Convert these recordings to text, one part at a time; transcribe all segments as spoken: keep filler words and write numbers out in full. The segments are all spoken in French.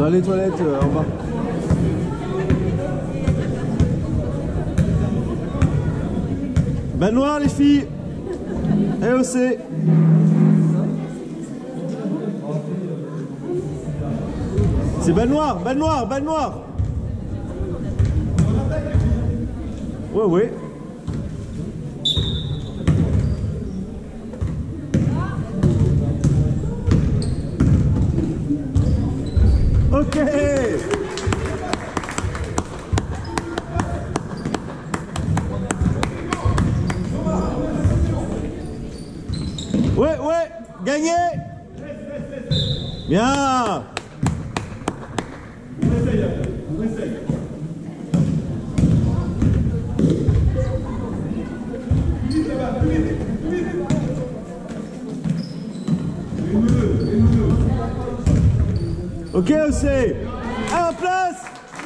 Dans les toilettes, euh, en bas. Balle noire les filles. A O C. C'est balle noire, balle noire, balle noire. Ouais, ouais. Ok. Ouais, ouais, gagné. Bien. On essaye, on essaye. Plus vite là-bas, plus vite, plus vite. Une-deux, une-deux. Ok, O C. À la place.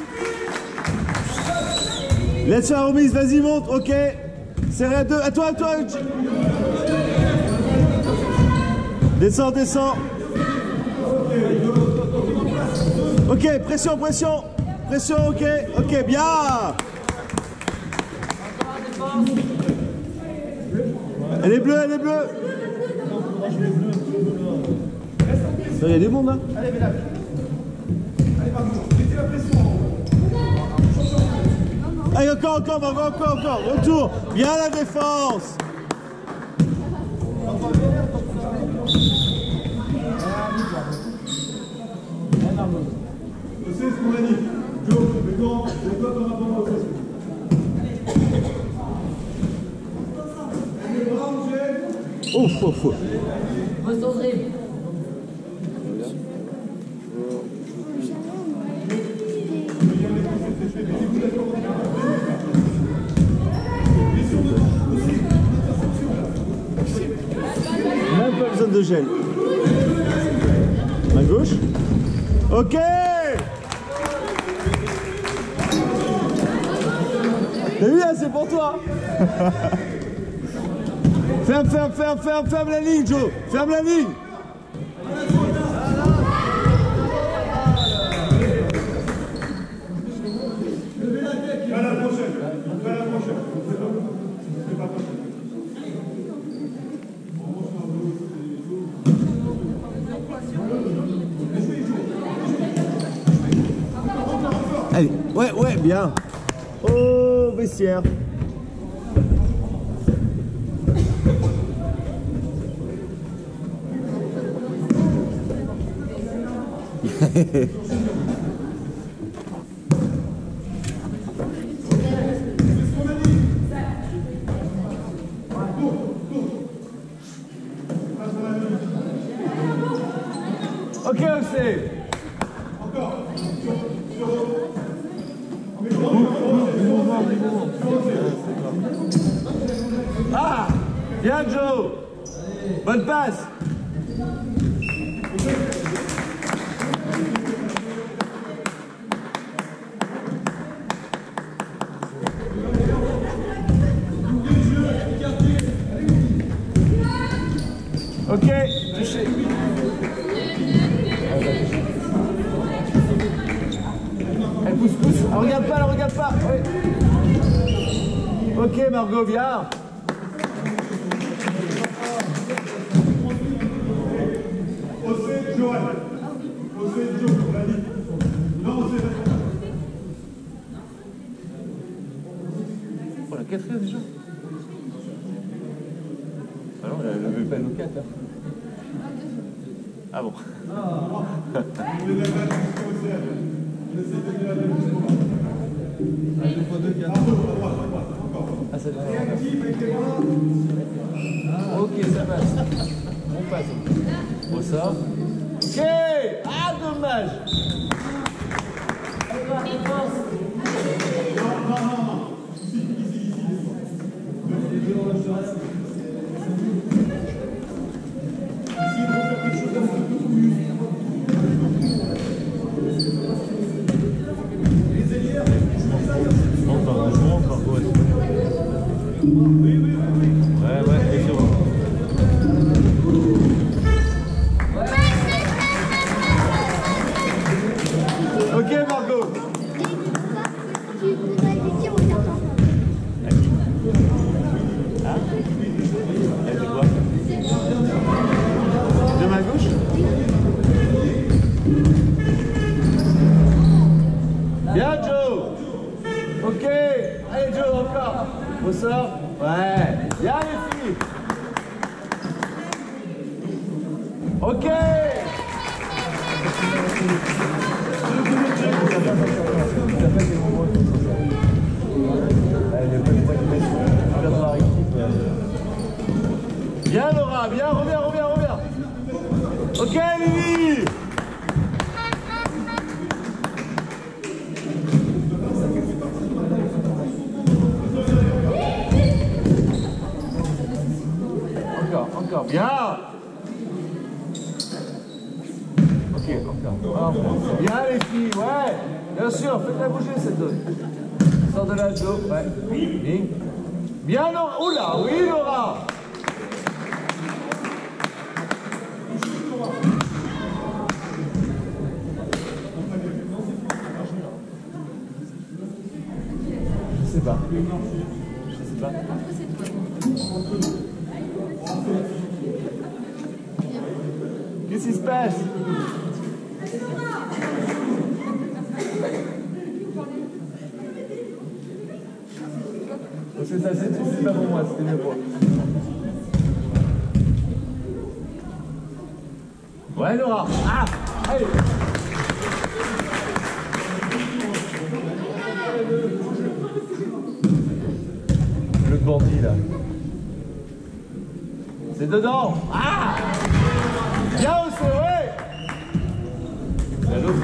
Laisse la remise, vas-y, monte, ok. Serré à deux, à toi, à toi. Descends, descends. Ok, pression, pression. Pression, ok, ok, bien. Elle est bleue, elle est bleue. Il y a des mondes là. Allez, Bélac. Allez, pardon. Mettez la pression. Allez, encore, encore, encore, encore, encore. Retour. Bien la défense. Je sais ce qu'on a dit. Joe, maintenant, je dois te répondre au test. Ouf, ouf, ouf. Même pas besoin de gel. Main gauche. Ok. T'as vu là, c'est pour toi. Ferme, ferme, ferme, ferme, ferme la ligne, Joe. Ferme la ligne. À la prochaine. À la prochaine. C'est pas possible. Allez, ouais, ouais, bien. Oh, vestiaire. Ok, O C. Ah, bien Joe. Bonne passe. Ok, touché. Elle pousse, pousse. Elle regarde pas, elle regarde pas. Ouais. Ok, Margot, viens. Osez, Joël. Osez, Joe, on l'a dit. Non, osez, Oh, la quatrième déjà. Ah non, elle ne veut pas nos quatre là. Ah bon. on est là, on essaie de la même chose. deux fois deux, quatre. À droite, à droite, encore. Ah, ça doit être Réactif avec les bras. ok, ça passe. On passe. Bon, ça. Ok. Ah, dommage. Oui, oui, oui. Ouais, ouais, et c'est bon. On sort. Ouais. Bien les filles. Ok. Bien Laura, bien, reviens, reviens, reviens. Ok Lily. Encore, encore, bien. Ok, encore. Bien les filles, ouais. Bien sûr, faites-la bouger cette zone. Sors de là, Joe, ouais. Bien. Bien Laura, oula, oui Laura. Je sais pas. Je sais pas. Qu'est-ce qui se passe? C'est ça, c'est pas pour moi, c'était mieux pour moi. Ouais Laura. Ah, allez. Le bandit là. C'est dedans. Ah. Bien aussi, ouais. C'est l'autre.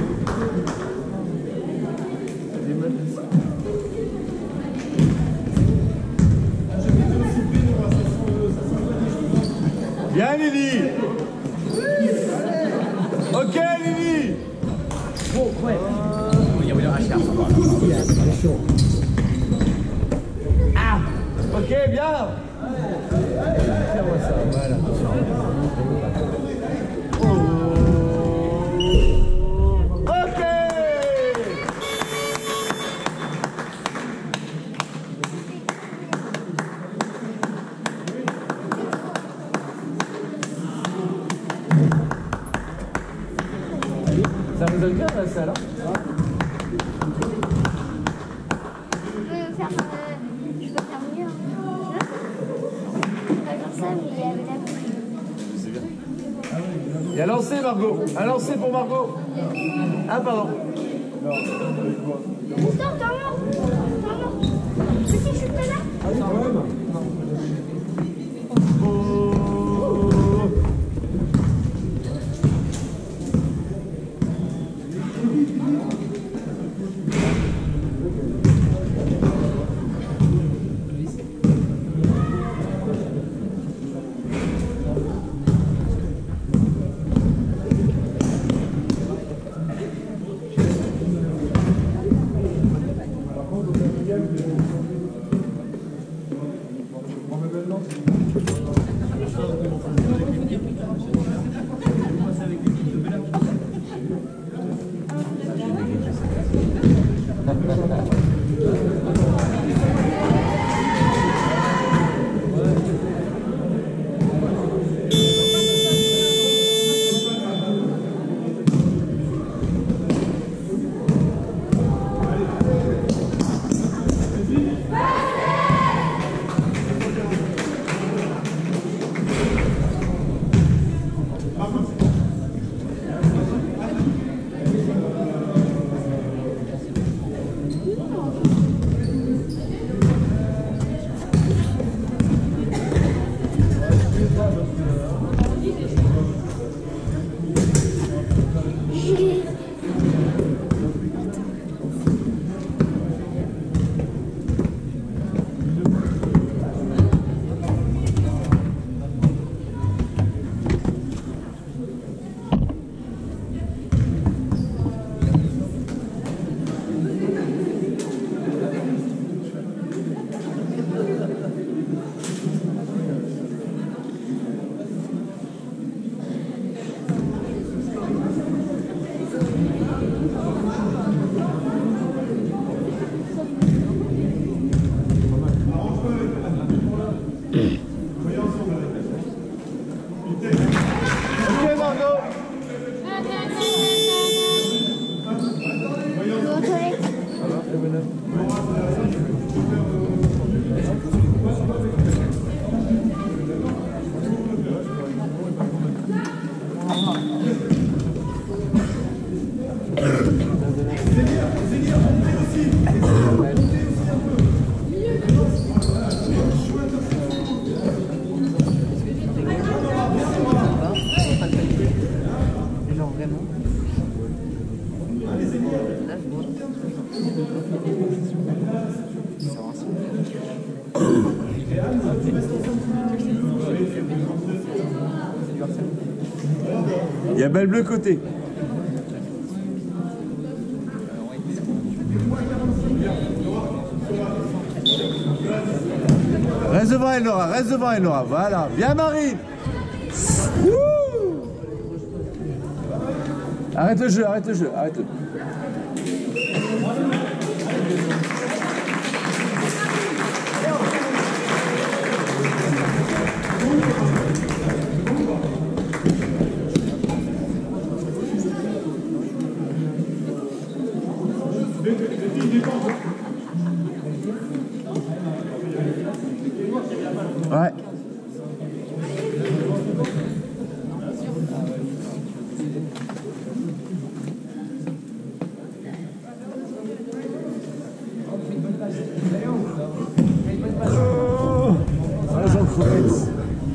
Bien Lily. Ok Lily. Bon, ouais. Il y a un chien. Il est chaud. Ah. Ok, bien. Fais-moi ça, voilà. Ok. Ça résonne bien la salle, hein? Je veux faire, euh, je veux faire mieux. Hein. Pas comme ça, mais avec la bouche. C'est bien. Et à lancer, Margot. À lancer pour Margot. Ah, pardon. Stop, t'en as. T'en as. Si, si, je suis pas là. Ah oui, quand même. Il y a Belle Bleu côté. Reste devant Elnora, reste devant Elnora. Voilà. Bien Marine. Wouh. Arrête le jeu, arrête le jeu, arrête le. Ouais. Oh, ah, j'en creuse.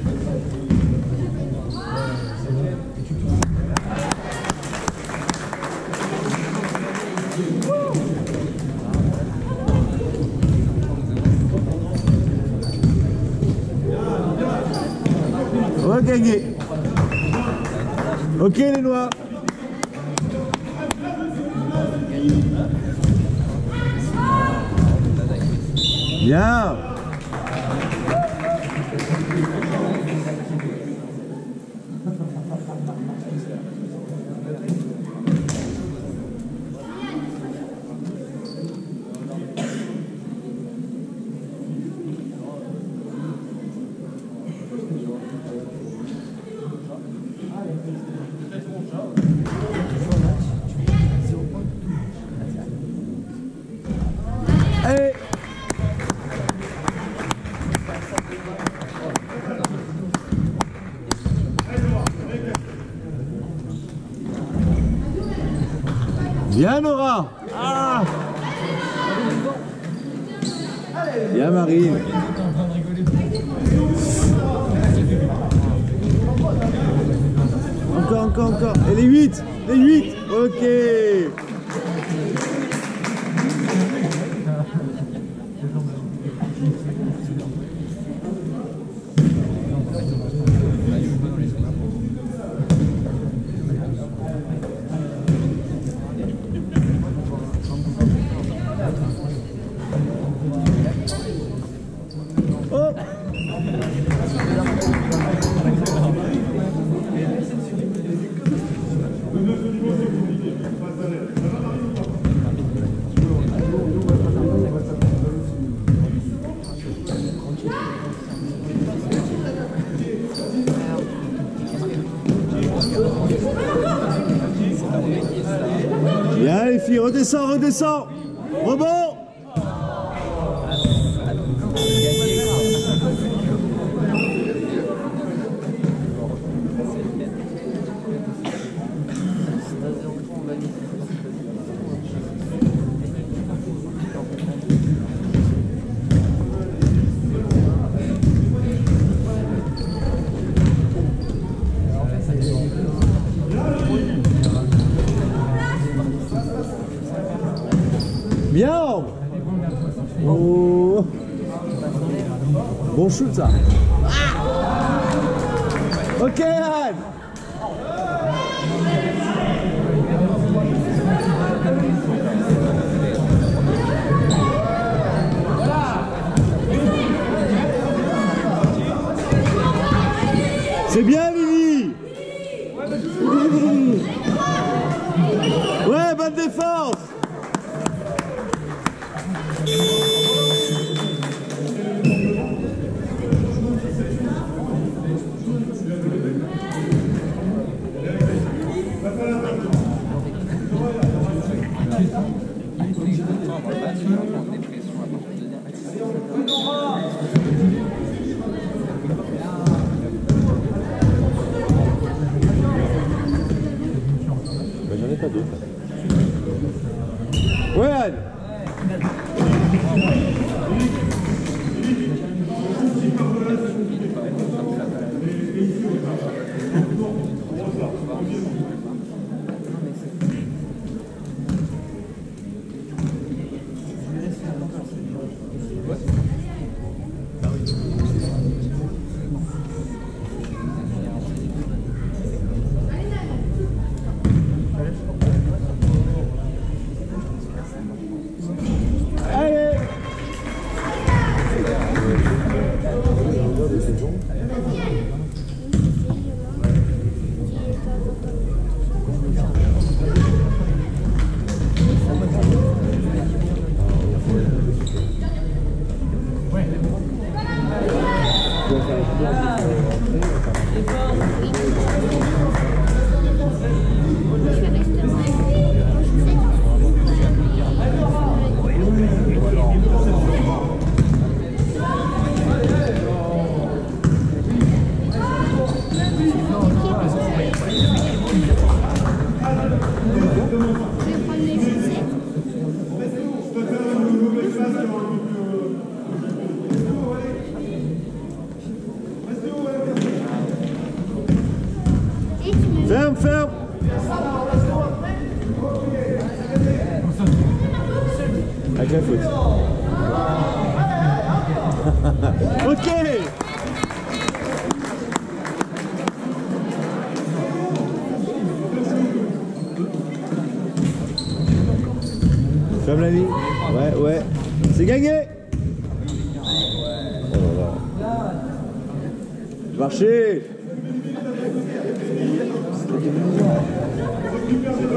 On va gagner. Ok les noirs. Bien. Allez. Bien Nora. Ah. Bien Marine. Encore, encore, encore. Et les huit. Les huit. Ok. Oh. Bien les filles, redescends, redescends. Rebond. Bien. Oh. Bon shoot ça. Ok Anne. C'est bien Lily. Ouais, bonne défense. Ferme, ferme. Avec la faute. Ok. Ferme la ligne. Ouais, ouais. C'est gagné. Oh là là. Marchez.